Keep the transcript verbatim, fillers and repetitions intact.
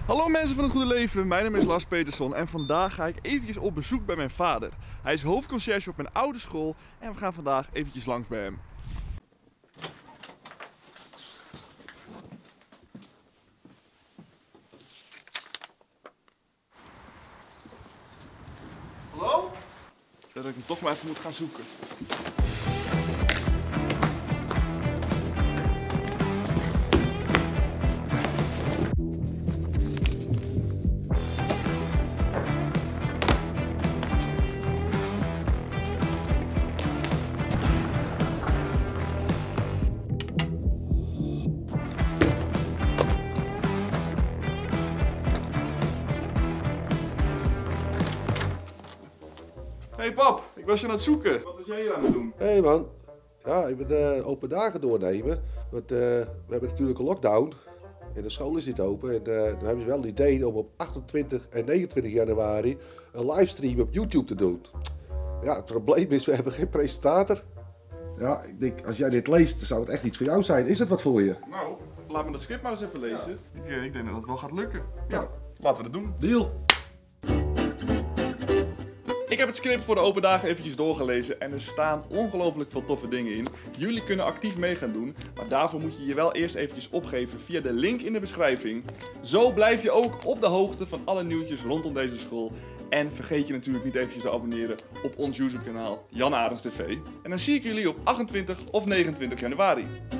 Hallo mensen van het goede leven, mijn naam is Lars Petersson en vandaag ga ik eventjes op bezoek bij mijn vader. Hij is hoofdconciërge op mijn oude school en we gaan vandaag eventjes langs bij hem. Hallo? Dat ik hem toch maar even moet gaan zoeken. Hey pap, ik was je aan het zoeken. Wat was jij hier aan het doen? Hé hey man, ja, ik ben de open dagen doornemen. Want uh, we hebben natuurlijk een lockdown. En de school is niet open. En uh, dan hebben ze wel het idee om op achtentwintig en negenentwintig januari een livestream op YouTube te doen. Ja, het probleem is, we hebben geen presentator. Ja, ik denk, als jij dit leest, dan zou het echt iets voor jou zijn. Is het wat voor je? Nou, laat me dat script maar eens even lezen. Ja. Ik, ik denk dat het wel gaat lukken. Ja, ja, laten we het doen. Deal. Ik heb het script voor de open dagen eventjes doorgelezen en er staan ongelooflijk veel toffe dingen in. Jullie kunnen actief mee gaan doen, maar daarvoor moet je je wel eerst eventjes opgeven via de link in de beschrijving. Zo blijf je ook op de hoogte van alle nieuwtjes rondom deze school. En vergeet je natuurlijk niet eventjes te abonneren op ons YouTube kanaal Jan Arends T V. En dan zie ik jullie op achtentwintig of negenentwintig januari.